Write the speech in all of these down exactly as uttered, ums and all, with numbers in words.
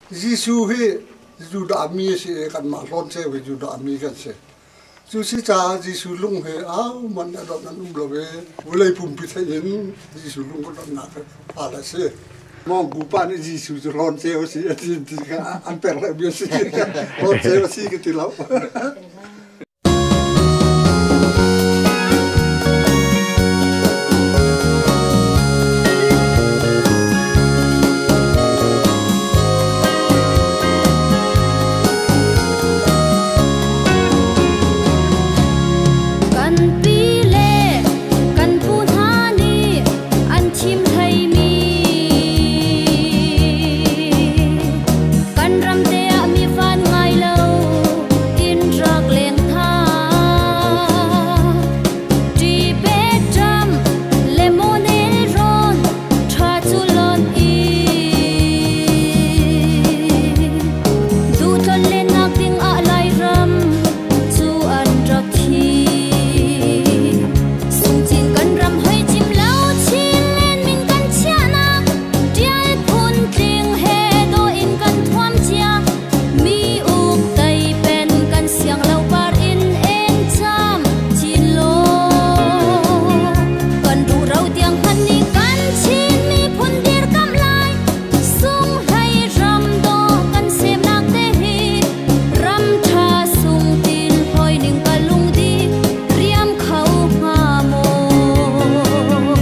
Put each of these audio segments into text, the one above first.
Giêsu hi Giêsu đã mi sẽ cần mà lon xe về Giêsu đã mi cần xe Giêsu sĩ cha Giêsu lung he áo mình đã đọc năng um lo về với lại phun bị thấy in Giêsu lung có đọc nạc à là xe mong cụ bạn ấy Giêsu cho lon xe aussi thì thì cái ăn bẹt lại biết gì lon xe aussi cái gì lắm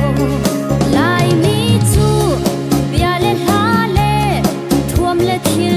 Let you